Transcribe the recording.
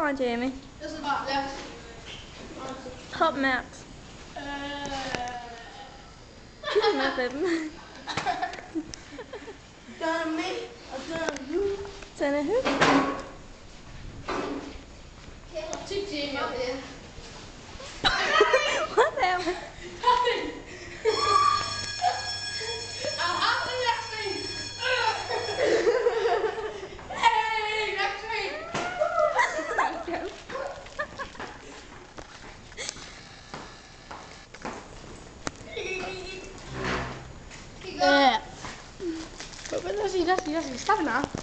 on, Jamie. This is hot left. Hot max. She's with him. Done me. I've done you. Done who? Okay, I'll take Jamie out there. What the hell? Nothing. I'm happy next week. Hey, next week. But let's see, stop now.